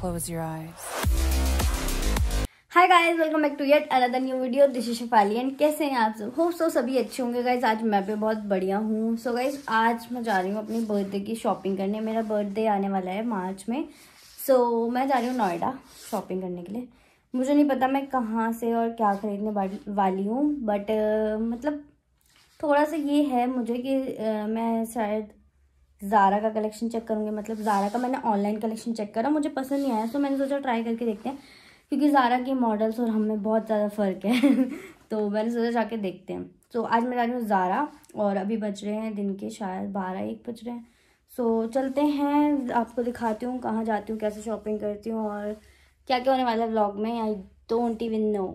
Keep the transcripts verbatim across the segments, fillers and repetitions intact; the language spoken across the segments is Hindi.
close your eyes. Hi guys, welcome back to yet another new video. This is Shifali and कैसे हैं आप सब? होप सो सभी अच्छे होंगे गाइस। आज मैं भी बहुत बढ़िया हूँ। सो गाइस, आज मैं जा रही हूँ अपनी बर्थडे की शॉपिंग करने। मेरा बर्थडे आने वाला है मार्च में। सो so, मैं जा रही हूँ नोएडा शॉपिंग करने के लिए। मुझे नहीं पता मैं कहाँ से और क्या खरीदने वाली हूँ, बट uh, मतलब थोड़ा सा ये है मुझे कि uh, मैं शायद ज़ारा का कलेक्शन चेक करूँगी। मतलब ज़ारा का मैंने ऑनलाइन कलेक्शन चेक करा, मुझे पसंद नहीं आया, तो मैंने सोचा ट्राई करके देखते हैं, क्योंकि ज़ारा के मॉडल्स और हम में बहुत ज़्यादा फ़र्क है। तो मैंने सोचा जाके देखते हैं। तो आज मैं जा रही हूँ ज़ारा, और अभी बज रहे हैं दिन के शायद बारह एक बज रहे हैं। सो चलते हैं, आपको दिखाती हूँ कहाँ जाती हूँ, कैसे शॉपिंग करती हूँ और क्या क्या होने वाला है व्लॉग में। I don't even know.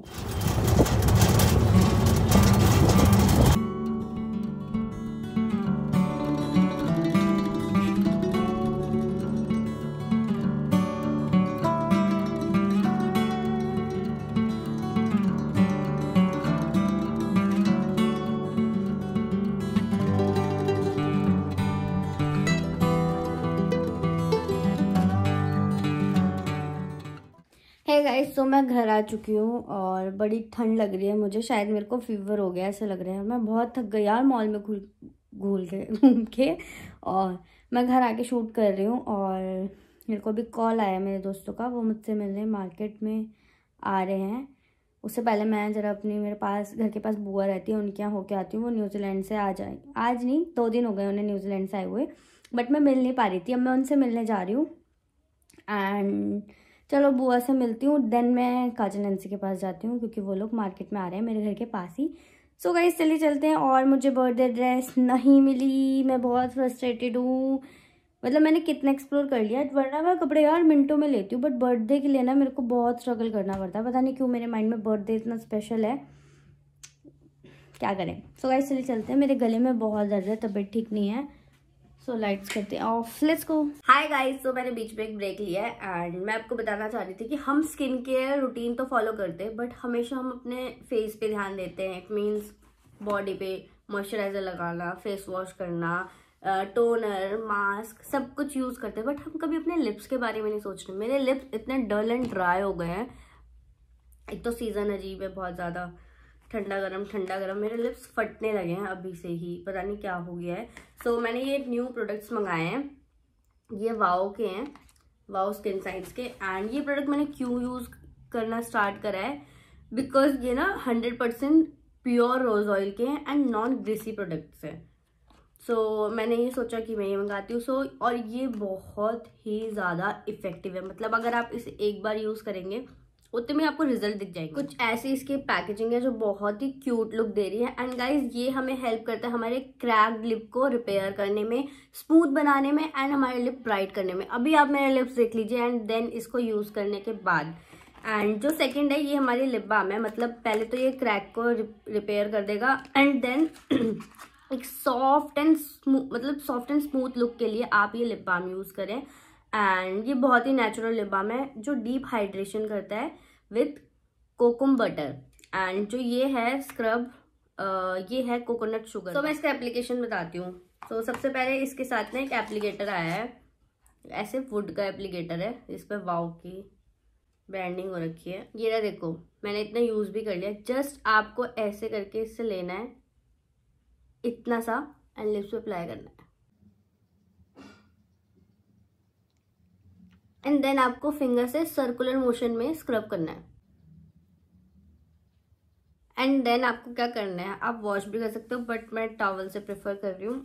है गाइस, तो मैं घर आ चुकी हूँ और बड़ी ठंड लग रही है मुझे। शायद मेरे को फीवर हो गया ऐसा लग रहा है। मैं बहुत थक गई यार मॉल में घूल घूल के घूम के। और मैं घर आके शूट कर रही हूँ, और मेरे को अभी कॉल आया मेरे दोस्तों का, वो मुझसे मिलने मार्केट में आ रहे हैं। उससे पहले मैं ज़रा अपनी, मेरे पास घर के पास बुआ रहती है, उनके यहाँ होके आती हूँ। वो न्यूजीलैंड से आ जाए, आज नहीं दो दिन हो गए उन्हें न्यूजीलैंड से आए हुए, बट मैं मिल नहीं पा रही थी। अब मैं उनसे मिलने जा रही हूँ एंड चलो बुआ से मिलती हूँ, देन मैं काजल नंसी के पास जाती हूँ, क्योंकि वो लोग मार्केट में आ रहे हैं मेरे घर के पास ही। सो so गाइस, चलिए चलते हैं। और मुझे बर्थडे ड्रेस नहीं मिली, मैं बहुत फ्रस्ट्रेटेड हूँ। मतलब मैंने कितना एक्सप्लोर कर लिया, वरना मैं कपड़े यार मिनटों में लेती हूँ, बट बर्थडे के लिए ना मेरे को बहुत स्ट्रगल करना पड़ता है। पता नहीं क्यों मेरे माइंड में बर्थडे इतना स्पेशल है, क्या करें। सो गाइस, चलिए चलते हैं। मेरे गले में बहुत दर्द है, तबीयत ठीक नहीं है। सो लाइट्स करते हैं off, let's go. Hi guys, तो मैंने बीच में एक ब्रेक लिया है एंड मैं आपको बताना चाह रही थी कि हम स्किन केयर रूटीन तो फॉलो करते हैं, बट हमेशा हम अपने फेस पे ध्यान देते हैं। इट मीन्स बॉडी पे मॉइस्चराइजर लगाना, फेस वॉश करना, टोनर, मास्क, सब कुछ यूज करते हैं, बट हम कभी अपने लिप्स के बारे में नहीं सोच रहे। मेरे लिप्स इतने डल एंड ड्राई हो गए हैं। एक तो सीजन अजीब है, बहुत ज्यादा ठंडा गरम ठंडा गरम, मेरे लिप्स फटने लगे हैं अभी से ही, पता नहीं क्या हो गया है। सो so, मैंने ये न्यू प्रोडक्ट्स मंगाए हैं, ये वाओ के हैं, वाओ स्किन साइंस के। एंड ये प्रोडक्ट मैंने क्यों यूज करना स्टार्ट करा है, बिकॉज ये ना hundred percent pure rose oil के हैं एंड नॉन ग्रीसी प्रोडक्ट्स हैं। सो so, मैंने ये सोचा कि मैं ये मंगाती हूँ। सो so, और ये बहुत ही ज़्यादा इफेक्टिव है। मतलब अगर आप इसे एक बार यूज़ करेंगे उतने में आपको रिजल्ट दिख जाएंगे। कुछ ऐसी इसकी पैकेजिंग है जो बहुत ही क्यूट लुक दे रही है। एंड गाइज, ये हमें हेल्प करता है हमारे क्रैक्ड लिप को रिपेयर करने में, स्मूथ बनाने में एंड हमारे लिप ब्राइट करने में। अभी आप मेरे लिप्स देख लीजिए एंड देन इसको यूज करने के बाद। एंड जो सेकंड है, ये हमारी लिप बाम है। मतलब पहले तो ये क्रैक को रिपेयर कर देगा एंड देन एक सॉफ्ट एंड मतलब सॉफ्ट एंड स्मूथ लुक के लिए आप ये लिप बाम यूज करें। एंड ये बहुत ही नेचुरल लिप बाम है जो डीप हाइड्रेशन करता है विथ कोकुम बटर। एंड जो ये है स्क्रब, ये है कोकोनट शुगर। तो मैं इसका एप्लीकेशन बताती हूँ। तो सबसे पहले इसके साथ में एक एप्लीकेटर आया है, ऐसे वुड का एप्लीकेटर है, इस पर वाओ की ब्रांडिंग हो रखी है। ये ना देखो, मैंने इतना यूज भी कर लिया। जस्ट आपको ऐसे करके इससे लेना है इतना सा एंड लिप्स पे अप्लाई करना है, एंड देन आपको फिंगर से सर्कुलर मोशन में स्क्रब करना है। एंड देन आपको क्या करना है, आप वॉश भी कर सकते हो, बट मैं टॉवल से प्रेफर कर रही हूँ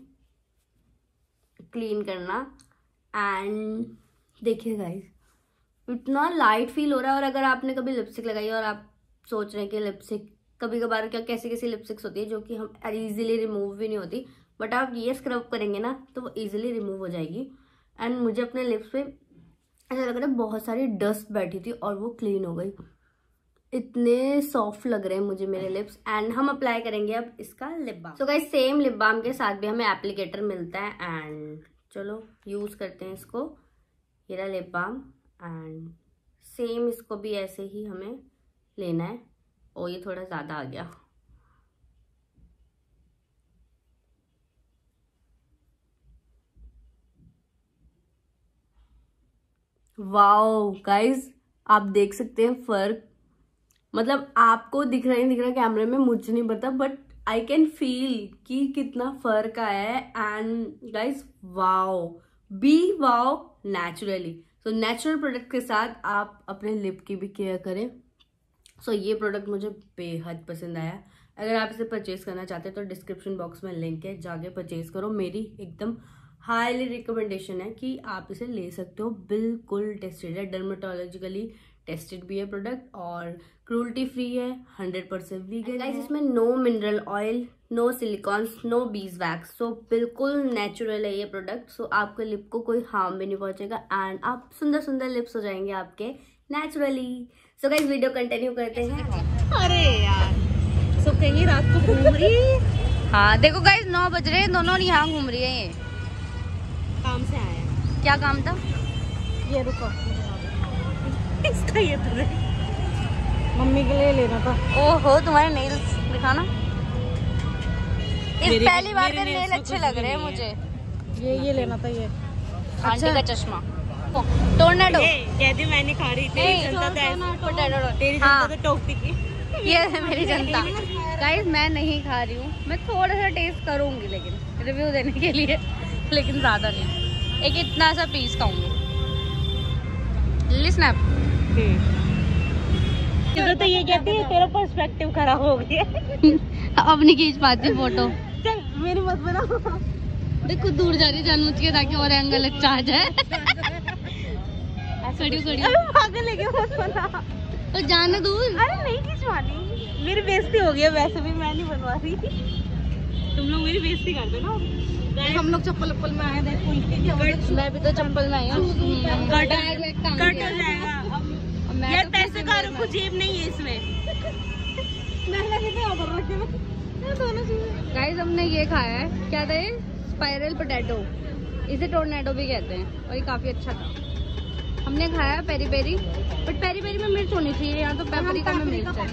क्लीन करना। एंड देखिए गाइस, इतना लाइट फील हो रहा है। और अगर आपने कभी लिपस्टिक लगाई और आप सोच रहे हैं कि लिपस्टिक कभी कभार क्या कैसी कैसी लिपस्टिक्स होती है जो कि हम इजीली रिमूव भी नहीं होती, बट आप ये स्क्रब करेंगे ना तो वो इजीली रिमूव हो जाएगी। एंड मुझे अपने लिप्स पे ऐसा लग रहा है बहुत सारी डस्ट बैठी थी और वो क्लीन हो गई। इतने सॉफ्ट लग रहे हैं मुझे मेरे लिप्स। एंड हम अप्लाई करेंगे अब इसका lip balm. So guys, same lip balm के साथ भी हमें एप्लीकेटर मिलता है। एंड चलो यूज करते हैं इसको। ये रहा लिप बाम एंड सेम इसको भी ऐसे ही हमें लेना है। और ये थोड़ा ज्यादा आ गया। वाओ गाइस, आप देख सकते हैं फर्क, मतलब आपको दिख रहा है दिख रहा कैमरे में, मुझे नहीं पता, बट आई कैन फील कि कितना फर्क आया है। And guys wow, be wow naturally. So natural product के साथ आप अपने लिप की भी केयर करें। सो so, ये प्रोडक्ट मुझे बेहद पसंद आया। अगर आप इसे परचेज करना चाहते हैं तो डिस्क्रिप्शन बॉक्स में लिंक है, जाके परचेज करो। मेरी एकदम हाईली रिकमेंडेशन है कि आप इसे ले सकते हो। बिल्कुल टेस्टेड है, डर्मेटोलॉजिकली टेस्टेड भी है प्रोडक्ट, और क्रूल्टी फ्री है, हंड्रेड परसेंट वीगन है। इसमें no mineral oil, no silicones, no beeswax. So बिल्कुल नेचुरल है ये प्रोडक्ट। सो so, आपके लिप को कोई हार्म भी नहीं पहुंचेगा एंड आप सुंदर सुंदर लिप्स हो जाएंगे आपके naturally. So guys video continue करते हैं। अरे यार सो कहीं रात को घूम रही है। हाँ देखो गाइस, नौ बज रहे हैं, दोनों यहाँ घूम रही है। ये काम से आया। क्या काम था? ये रुको, इसका ये तो मम्मी के लिए लेना था। ओहो तुम्हारे नेल्स दिखाना। इस पहली बार के नेल अच्छे लग रहे हैं मुझे। ये ये लेना था, ये आंटी का चश्मा। टोर्नेडो कहती मैंने खा रही थी, तेरी जनता तो टोकती थी। ये है मेरी जनता। गाइस मैं नहीं खा रही हूँ, मैं थोड़ा सा टेस्ट करूंगी लेकिन रिव्यू देने के लिए, लेकिन ज्यादा नहीं। एक इतना सा पीस खाऊंगी। स्नैप तो ये कहती है तेरा पर्सपेक्टिव खराब हो गया। अब नहीं खींच पाती फोटो। चल मेरी मत बना। देखो दूर जा रही जानबूझ के ताकि और एंगल अच्छा आ जाए। खड़ी खड़ी पागल लेके मत बना। तो जाने दूर। अरे नहीं खिंचवानी, मेरी बेइज्जती हो गई है। वैसे भी मैं नहीं बनवा रही, तुम लोग मेरी बेइज्जती कर दो ना। हम लोग चप्पल उप्पल में आए, देखो मैं भी तो चप्पल में आई हूँ। कट हो जाएगा यार, पैसे का रखो, जेब नहीं है इसमें। गाइस हमने ये खाया है, क्या था ये? स्पाइरल पोटैटो, इसे टोर्नेडो भी कहते हैं, और ये काफी अच्छा था। हमने खाया peri peri, but peri peri में मिर्च होनी चाहिए, यहाँ तो पेपरिका में मिर्च है।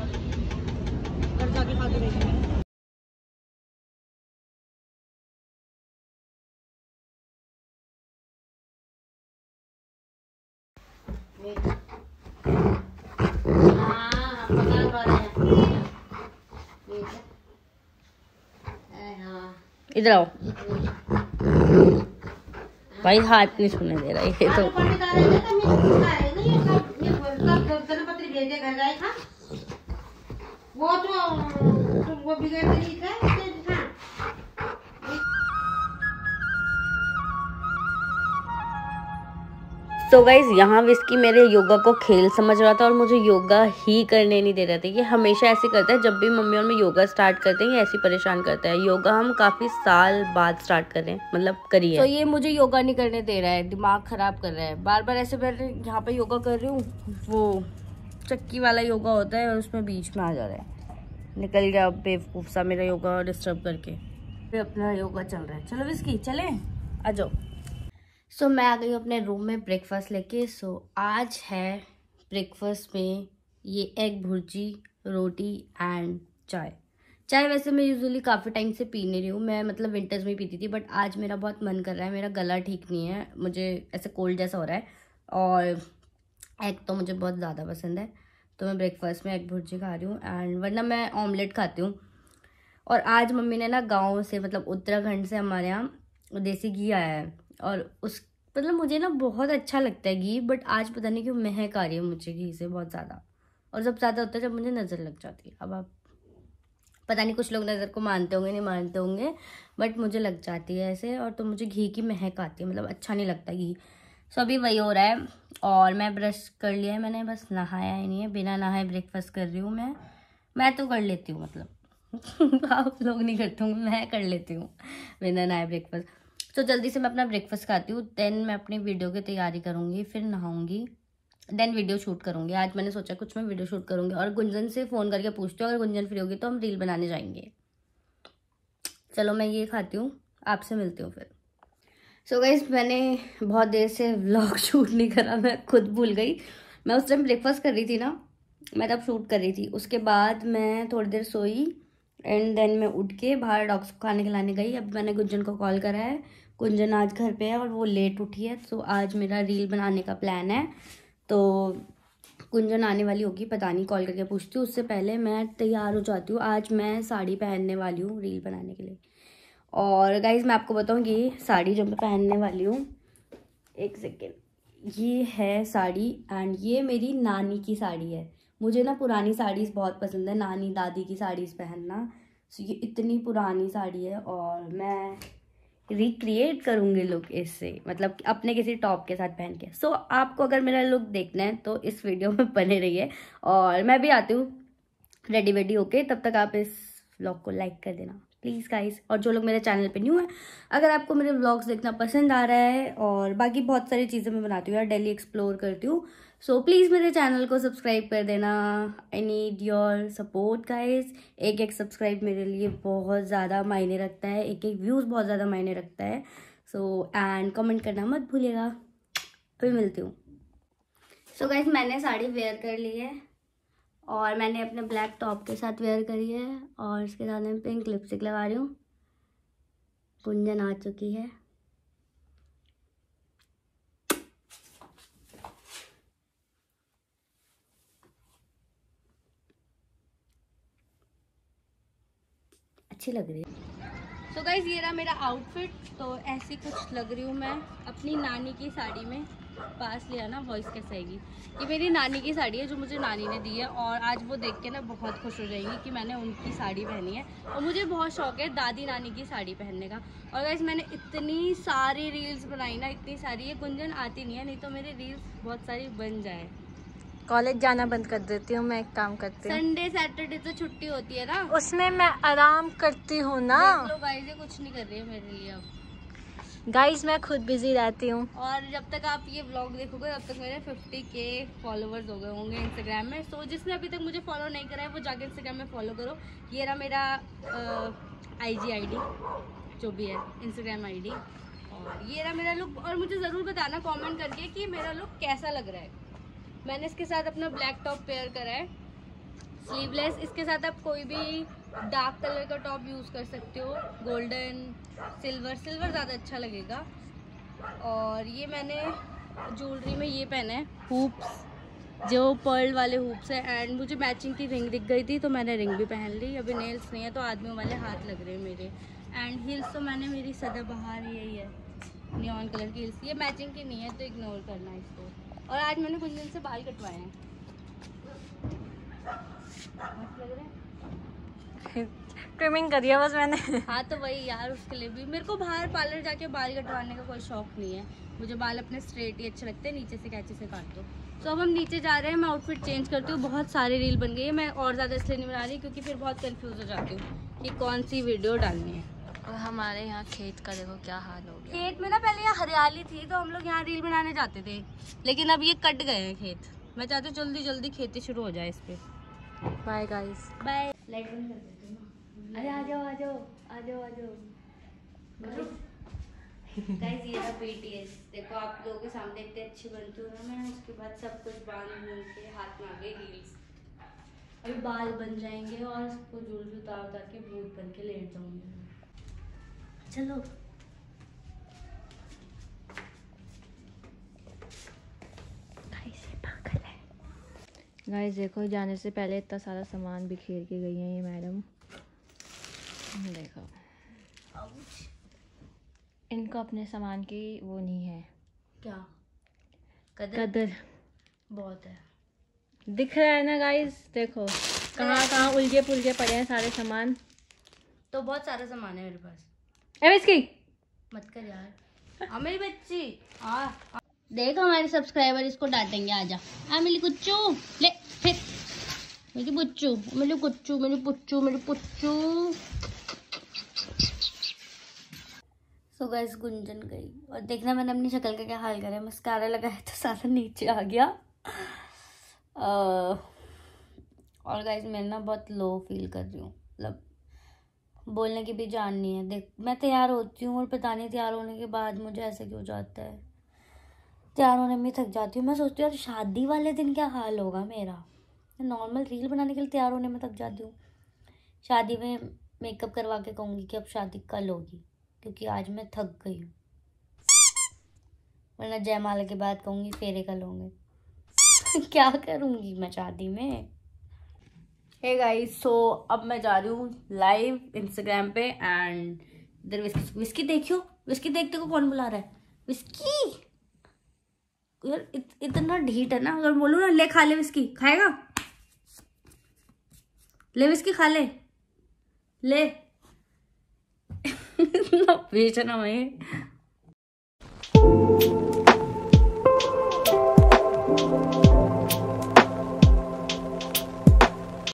इधर आओ भाई, हाथ नहीं छूने दे रहा ये तो। वो तो वो बिगड़ गई है। तो गाइज यहाँ विस्की मेरे योगा को खेल समझ रहा था और मुझे योगा ही करने नहीं दे रहे थे। ये हमेशा ऐसे करता है, जब भी मम्मी और मैं योगा स्टार्ट करते हैं ये ऐसे परेशान करता है। योगा हम काफ़ी साल बाद स्टार्ट कर रहे हैं, मतलब करिए। तो ये मुझे योगा नहीं करने दे रहा है, दिमाग ख़राब कर रहा है। बार बार ऐसे मैं यहाँ पर योगा कर रही हूँ, वो चक्की वाला योगा होता है और उसमें बीच में आ जा रहा है। निकल गया बेवकूफ़ सा मेरा योगा डिस्टर्ब करके। फिर अपना योगा चल रहा है। चलो विस्की चले, आ जाओ। सो so, मैं आ गई हूँ अपने रूम में ब्रेकफास्ट लेके। सो so, आज है ब्रेकफास्ट में ये एग भुर्जी, रोटी एंड चाय। चाय वैसे मैं यूजुअली काफ़ी टाइम से पी नहीं रही हूँ, मैं मतलब विंटर्स में पीती थी, बट आज मेरा बहुत मन कर रहा है। मेरा गला ठीक नहीं है, मुझे ऐसे कोल्ड जैसा हो रहा है, और एग तो मुझे बहुत ज़्यादा पसंद है, तो मैं ब्रेकफास्ट में एग भुर्जी खा रही हूँ। एंड वरना मैं ऑमलेट खाती हूँ। और आज मम्मी ने ना गाँव से, मतलब उत्तराखंड से हमारे यहाँ देसी घी आया है, और उस मतलब मुझे ना बहुत अच्छा लगता है घी, बट आज पता नहीं क्यों महक आ रही है मुझे घी से बहुत ज़्यादा। और जब ज़्यादा होता है जब मुझे नज़र लग जाती है। अब आप पता नहीं, कुछ लोग नज़र को मानते होंगे नहीं मानते होंगे, बट मुझे लग जाती है ऐसे, और तो मुझे घी की महक आती है, मतलब अच्छा नहीं लगता घी। सो अभी वही हो रहा है। और मैं ब्रश कर लिया है मैंने, बस नहाया ही नहीं है, बिना नहाए ब्रेकफास्ट कर रही हूँ मैं मैं तो कर लेती हूँ, मतलब आप लोग नहीं करते होंगे, मैं कर लेती हूँ बिना नहाए ब्रेकफास्ट। तो जल्दी से मैं अपना ब्रेकफास्ट खाती हूँ, देन मैं अपनी वीडियो की तैयारी करूँगी, फिर नहाऊंगी, देन वीडियो शूट करूँगी। आज मैंने सोचा कुछ मैं वीडियो शूट करूँगी, और गुंजन से फ़ोन करके पूछती हूँ, अगर गुंजन फ्री होगी तो हम रील बनाने जाएंगे। चलो मैं ये खाती हूँ, आपसे मिलती हूँ फिर। सो so गाइस, मैंने बहुत देर से व्लॉग शूट नहीं करा, मैं खुद भूल गई। मैं उस टाइम ब्रेकफास्ट कर रही थी ना, मैं तब शूट कर रही थी। उसके बाद मैं थोड़ी देर सोई, एंड देन मैं उठ के बाहर डॉग्स को खाने खिलाने गई। अब मैंने गुंजन को कॉल करा है, कुंजन आज घर पे है और वो लेट उठी है, तो आज मेरा रील बनाने का प्लान है। तो कुंजन आने वाली होगी, पता नहीं, कॉल करके पूछती हूँ। उससे पहले मैं तैयार हो जाती हूँ। आज मैं साड़ी पहनने वाली हूँ रील बनाने के लिए। और गाइज मैं आपको बताऊँगी साड़ी जो मैं पहनने वाली हूँ, एक सेकेंड, ये है साड़ी एंड ये मेरी नानी की साड़ी है। मुझे ना पुरानी साड़ीज़ बहुत पसंद है, नानी दादी की साड़ीज़ पहनना। सो ये इतनी पुरानी साड़ी है और मैं रिक्रिएट करूँगी लुक इससे, मतलब अपने किसी टॉप के साथ पहन के। सो so, आपको अगर मेरा लुक देखना है तो इस वीडियो में बने रहिए और मैं भी आती हूँ रेडी वेडी होके। तब तक आप इस व्लॉग को लाइक कर देना प्लीज़ गाइस। और जो लोग मेरे चैनल पे न्यू है, अगर आपको मेरे व्लॉग्स देखना पसंद आ रहा है और बाकी बहुत सारी चीज़ें मैं बनाती हूँ यार, दिल्ली एक्सप्लोर करती हूँ, सो प्लीज़ मेरे चैनल को सब्सक्राइब कर देना। I need your support guys. एक एक सब्सक्राइब मेरे लिए बहुत ज़्यादा मायने रखता है, एक एक व्यूज़ बहुत ज़्यादा मायने रखता है। सो एंड कमेंट करना मत भूलिएगा। फिर मिलती हूँ। सो गाइस मैंने साड़ी वेयर कर ली है और मैंने अपने ब्लैक टॉप के साथ वेयर करी है और इसके साथ मैं पिंक लिपस्टिक लगा रही हूँ। कुंजन आ चुकी है। अच्छी लग रही है। सो गाइज ये रहा मेरा आउटफिट। तो ऐसी कुछ लग रही हूँ मैं अपनी नानी की साड़ी में। पास लिया ना, वॉइस कैसे आएगी। ये मेरी नानी की साड़ी है जो मुझे नानी ने दी है और आज वो देख के ना बहुत खुश हो जाएंगी कि मैंने उनकी साड़ी पहनी है। और मुझे बहुत शौक है दादी नानी की साड़ी पहनने का। और गाइज मैंने इतनी सारी रील्स बनाई ना, इतनी सारी, ये गुंजन आती नहीं है, नहीं तो मेरी रील्स बहुत सारी बन जाए। कॉलेज जाना बंद कर देती हूँ, मैं एक काम करती हूँ। संडे सैटरडे तो छुट्टी होती है ना, उसमें मैं आराम करती हूँ ना। देख लो गाइस, ये कुछ नहीं कर रही है मेरे लिए अब। गाइस मैं खुद बिजी रहती हूँ। और जब तक आप ये व्लॉग देखोगे तब तक मेरे फिफ्टी के फॉलोवर्स हो गए होंगे इंस्टाग्राम में। सो जिसने अभी तक मुझे फॉलो नहीं करा है वो जाके इंस्टाग्राम में फॉलो करो। ये रहा मेरा आईजी आईडी, जो भी है इंस्टाग्राम आईडी। और ये रहा मेरा लुक। और मुझे ज़रूर बताना कमेंट करके कि मेरा लुक कैसा लग रहा है। मैंने इसके साथ अपना ब्लैक टॉप पेयर करा है, स्लीवलेस। इसके साथ आप कोई भी डार्क कलर का टॉप यूज़ कर सकते हो, गोल्डन, सिल्वर। सिल्वर ज़्यादा अच्छा लगेगा। और ये मैंने ज्वेलरी में ये पहना है, हुप्स, जो पर्ल वाले हुप्स है। एंड मुझे मैचिंग की रिंग दिख गई थी तो मैंने रिंग भी पहन ली। अभी नेल्स नहीं है तो आदमियों वाले हाथ लग रहे हैं मेरे। एंड हील्स तो मैंने मेरी सदाबहार यही है, नियॉन कलर की हिल्स। ये मैचिंग की नहीं है तो इग्नोर करना इसको। और आज मैंने कुंजन से बाल कटवाए हैं। मस्त लग रहे हैं। ट्रिमिंग करी है बस मैंने। हाँ तो वही यार, उसके लिए भी मेरे को बाहर पार्लर जाके बाल कटवाने का कोई शौक नहीं है। मुझे बाल अपने स्ट्रेट ही अच्छे लगते हैं, नीचे से कैंची से काट दो। तो अब हम नीचे जा रहे हैं, मैं आउटफिट चेंज करती हूँ। बहुत सारी रील बन गई है, मैं और ज़्यादा इसलिए नहीं बना रही क्योंकि फिर बहुत कंफ्यूज हो जाती हूँ कि कौन सी वीडियो डालनी है। और हमारे यहाँ खेत का देखो क्या हाल हो गया। खेत में ना पहले यहाँ हरियाली थी तो हम लोग यहाँ रील बनाने जाते थे, लेकिन अब ये कट गए हैं खेत। मैं चाहती हूँ जल्दी जल्दी खेती शुरू हो जाए इस पे। Bye guys. बाय। लाइट बंद कर देती हूँ ना। अरे आ जाओ आ जाओ आ जाओ आ जाओ गाइस। ये रहा बीटीएस। देखो आप लोगों के सामने इतने अच्छी बनती हूँ ना मैं, उसके बाद सब कुछ बांध बूंद के हाथ में आ गई रील्स। अभी बाल बन जाएंगे और सबको ज्वेलरी उतार उतार के भूत बन के लेट जाऊंगी। चलो गाइस देखो, जाने से पहले इतना सारा सामान बिखेर के गई है ये मैडम। देखो इनको अपने सामान की वो नहीं है, क्या कदर, कदर बहुत है। दिख रहा है ना गाइस, देखो कहाँ कहाँ उलझे पुलझे पड़े हैं सारे सामान। तो बहुत सारा सामान है मेरे पास। ए इसकी मत कर यार। हाँ मेरी बच्ची, आ, आ। देख हमारे सब्सक्राइबर इसको डांटेंगे। आजा आ मेरी कुच्चू, ले फिर मेरी बुच्चू, मेरी कुच्चू, मेरी पुच्चू, मेरी पुच्चू। सो गाइस गुंजन गई और देखना मैंने अपनी शक्ल का क्या हाल करा है। मस्कारा लगाया तो सारा नीचे आ गया। uh, और गाइस मैं ना बहुत लो फील कर रही हूँ, मतलब बोलने की भी जान नहीं है। देख मैं तैयार होती हूँ और पता नहीं तैयार होने के बाद मुझे ऐसे क्यों जाता है। तैयार होने में थक जाती हूँ। मैं सोचती हूँ यार शादी वाले दिन क्या हाल होगा मेरा। नॉर्मल रील बनाने के लिए तैयार होने में थक जाती हूँ। शादी में मेकअप करवा के कहूँगी कि अब शादी कल होगी, क्योंकि आज मैं थक गई हूँ। वरना जयमाला के बाद कहूँगी फेरे का लोगे। क्या करूँगी मैं शादी में। हे गाइस, सो अब मैं जा रही हूँ लाइव इंस्टाग्राम पे एंड इधर विस्की विस्की देखियो, विस्की देखते को कौन बुला रहा है। विस्की यार इत, इतना ढीठ है ना, अगर बोलूँ ना ले खा ले विस्की, खाएगा? ले विस्की खा ले ले। बेचना मैं